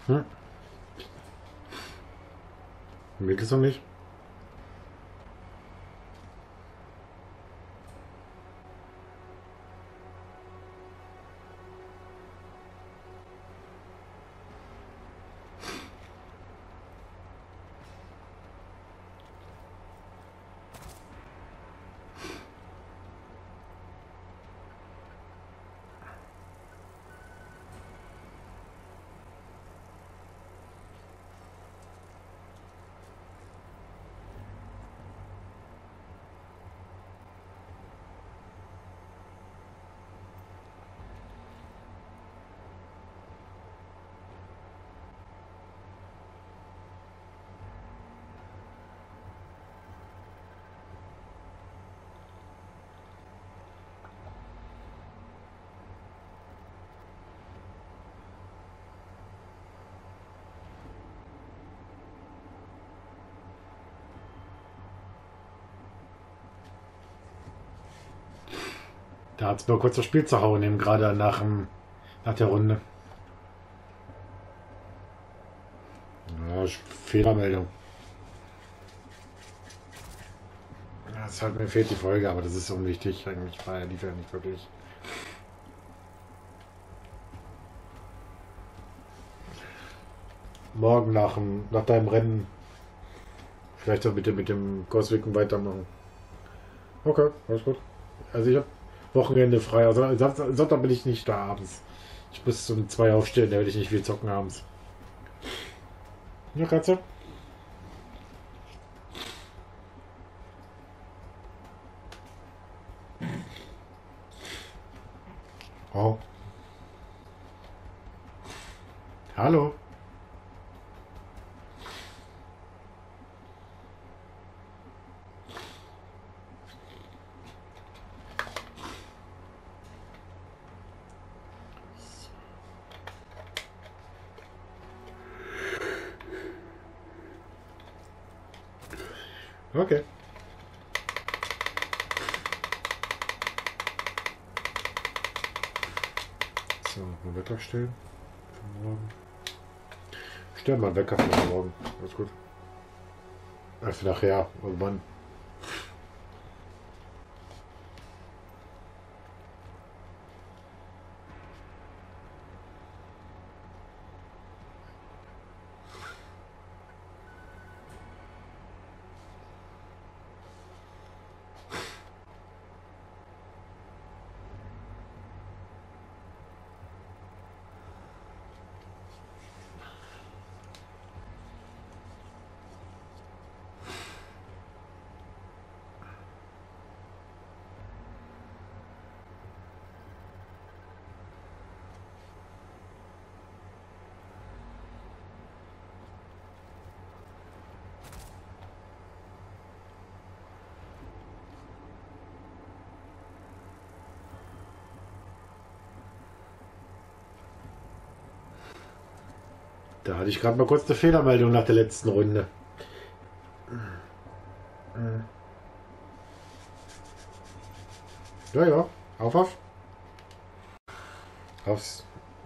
Hm. Geht es noch nicht? Da hat es mir kurz das Spiel zu hauen, eben gerade nach der Runde. Ja, Fehlermeldung. Ja, ist halt, mir fehlt die Folge, aber das ist unwichtig. Eigentlich war lief ja nicht wirklich. Morgen nach deinem Rennen vielleicht auch bitte mit dem Kurswicken weitermachen. Okay, alles gut. Also ich habe Wochenende frei. Also Sonntag bin ich nicht da abends. Ich muss um 2 aufstehen, da werde ich nicht viel zocken abends. Ja, Katze? Oh. Hallo. Okay. So, mal Wecker stellen. Für morgen. Stell mal einen Wecker für morgen. Alles gut. Für nachher, irgendwann. Da hatte ich gerade mal kurz eine Fehlermeldung nach der letzten Runde. Ja, ja. Auf. Aufs.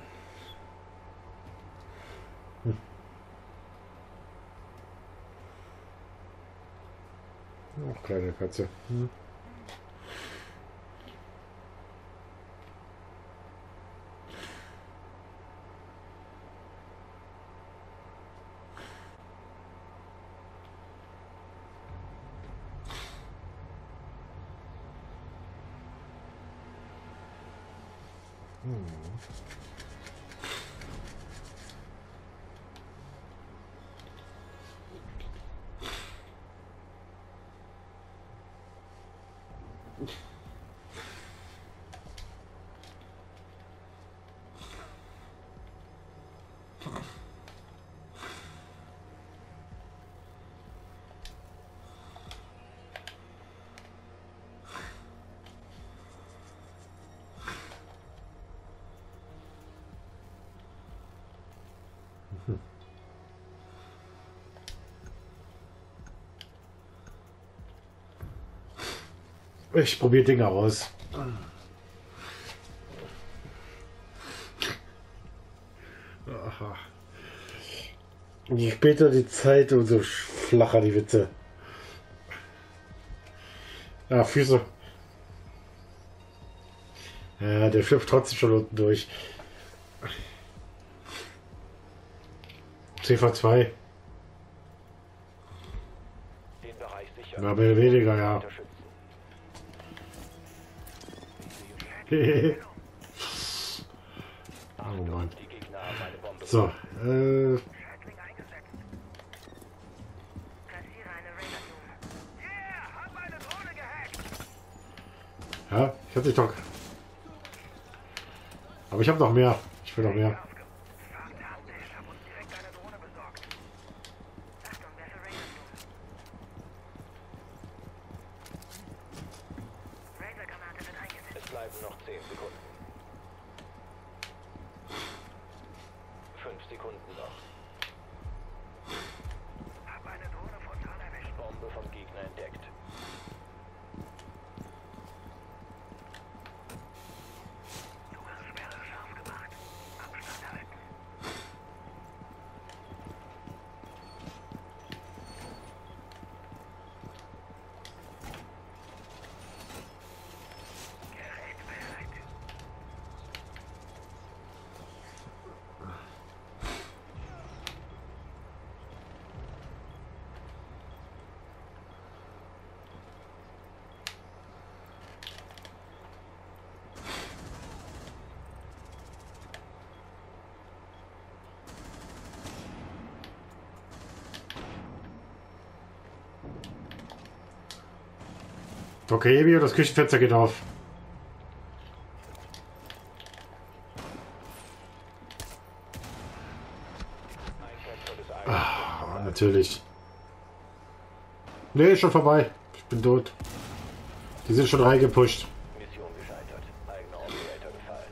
Ach, kleine Katze. Ich probiere Dinge aus. Aha. umso später die Zeit, umso flacher die Witze. Ja, Füße. Ja, der schlüpft trotzdem schon unten durch. CV2. Den Bereich sicher. Ja, mehr oder weniger, ja. Oh Mann. Die Gegner haben eine Bombe. So, Schreckling eingesetzt. Platziere eine Radartune. Yeah, hab eine Drohne gehackt. ja, ich hab dich doch. Aber ich habe noch mehr. Ich will noch mehr. Fantastisch, hab uns direkt eine Drohne besorgt. Achtung, wer für Radartune? Radargranate wird eingesetzt. Es bleiben noch 10 Sekunden. 5 Sekunden noch. Hab eine Drohne frontal erwischt. Bombe vom Gegner entdeckt. Du hast Sperre scharf gemacht. Abstand halten. Gerät bereit. Okay, Emil, das Küchenfenster geht auf. Ein wertvolles Item. Ah, natürlich. Nee, ist schon vorbei. Ich bin tot. Die sind schon reingepusht. Mission gescheitert. Eigener Operator gefallen.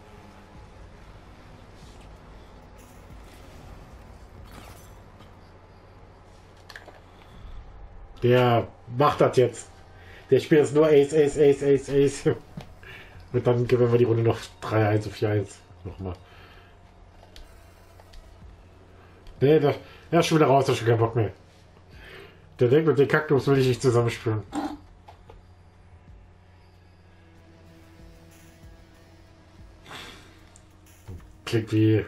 Der macht das jetzt. Der spielt jetzt nur Ace, Ace, Ace, Ace, Ace. Und dann gewinnen wir die Runde noch 3-1 auf 4-1. Nochmal. Nee, er ist schon wieder raus, da ist schon kein Bock mehr. Der denkt, mit den Kaktus will ich nicht zusammenspielen. Klingt wie...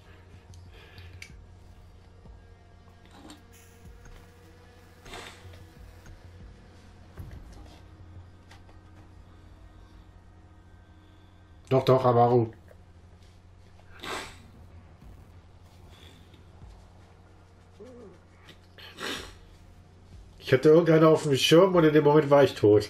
Doch, doch, Amaru. Ich hatte irgendeiner auf dem Schirm und in dem Moment war ich tot.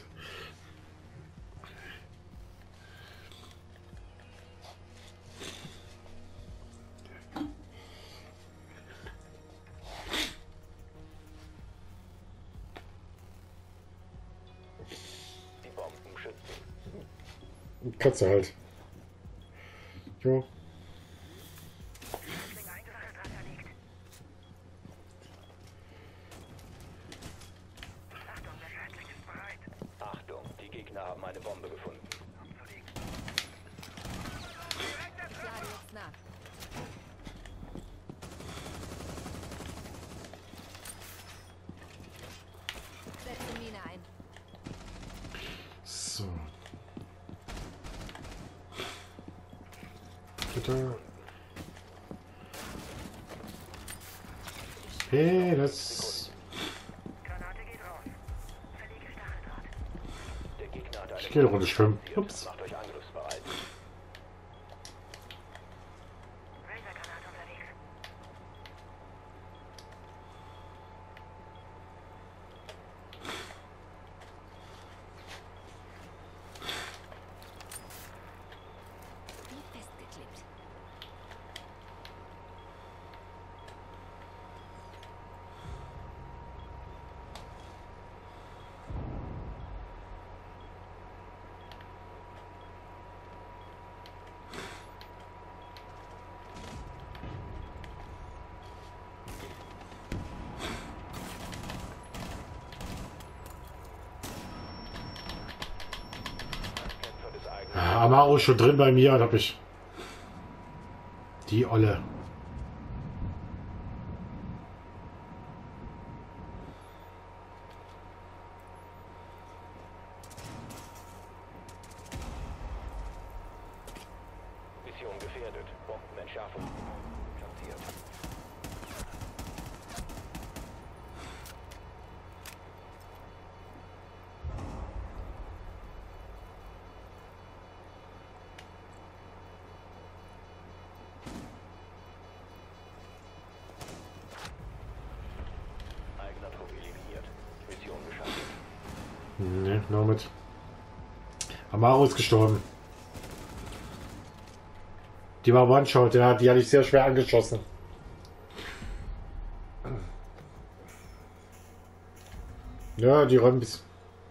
Die Bomben schützen. Kannst du halt. Jo. Schreckling eingesammelt, erlegt. Achtung, der Schreckling ist bereit. Achtung, die Gegner haben eine Bombe gefunden. Umzulegen. Ich lade jetzt nach. Setze Mine ein. So. Bitte. Hey, das... Granate geht raus. Verlege Stacheldraht. Der Gegner hat eine Ich gehe eine Runde schwimmen. platziert. Ups. Macht euch angriffsbereit. Radargranate unterwegs. Wie festgeklebt. Kämpfer des eigenen. Ja, Amaru ist schon drin bei mir, hab ich. Die Olle. Entschärfung platziert. Eigener Trupp eliminiert. Mission gescheitert. Ne, nur mit. Amaro ist gestorben. Die war One-Shot, ja, die hatte ich sehr schwer angeschossen. Ja, die räumen bis.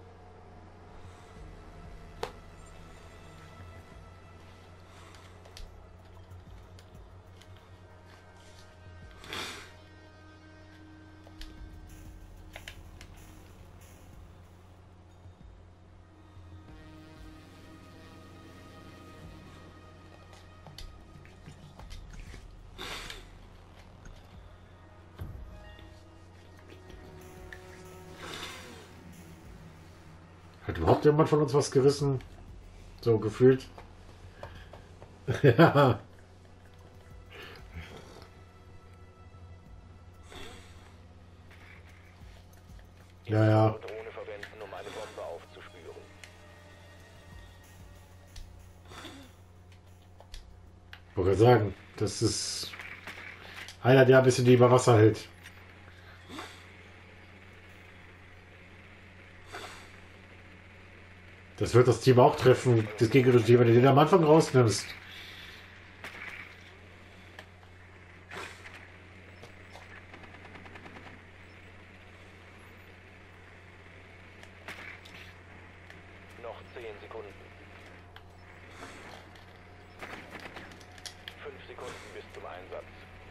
Hat überhaupt jemand von uns was gerissen? So gefühlt. Ja. Ja, ja. Drohne verwenden, um eine Bombe aufzuspüren. Wollte sagen, das ist einer, der ein bisschen die über Wasser hält. Das wird das Team auch treffen, das gegnerische Team, wenn du den am Anfang rausnimmst. Noch 10 Sekunden. 5 Sekunden bis zum Einsatz.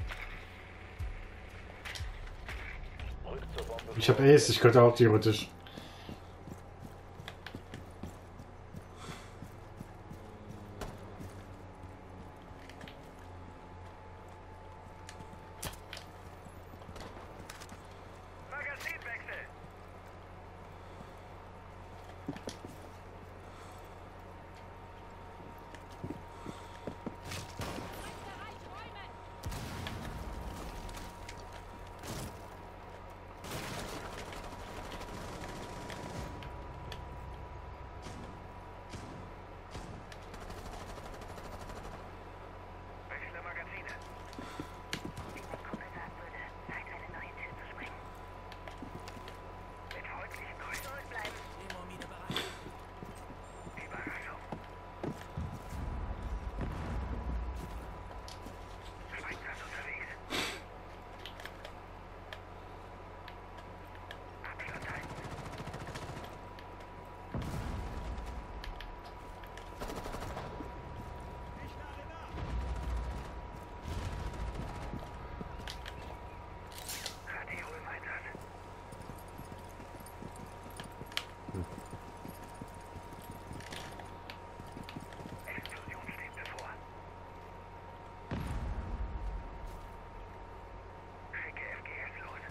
Rück zur Bombe. Ich habe Ace, ich könnte auch theoretisch. Magazinwechsel. Wechsle Magazine. Wie mein Kumpel sagen würde, Zeit, eine neue Tür zu springen. Mit freundlichen Grüßen zurückbleiben. Überraschung. Schweizer ist unterwegs. Abstand halten. Radio im Einsatz. Explosion steht bevor. Schicke FGS los.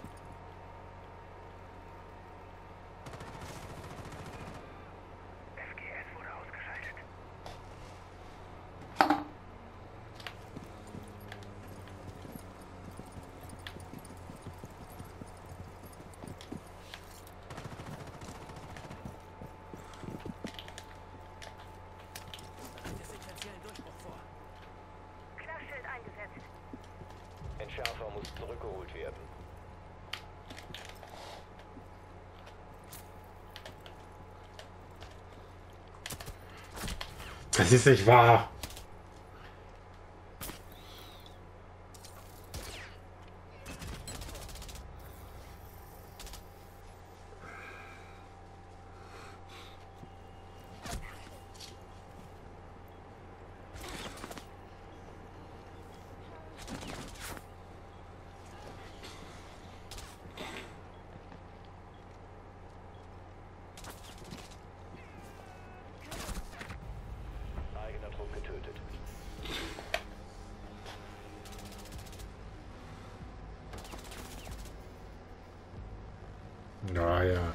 FGS wurde ausgeschaltet. Klarschild eingesetzt. Entschärfer muss zurückgeholt werden. Das ist nicht wahr. Eigener Trupp getötet. Naja.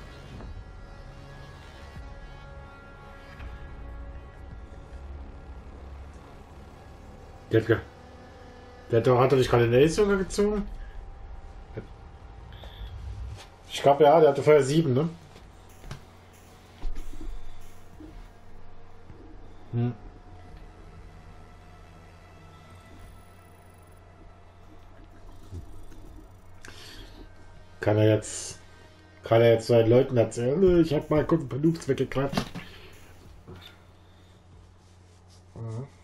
Der hat Hat er nicht gerade eine Ace-Junge gezogen? Ich glaube ja, der hatte vorher 7, ne? Hm. Kann er jetzt seinen Leuten erzählen, ich habe mal kurz ein paar Noobs weggeklatscht. Mhm.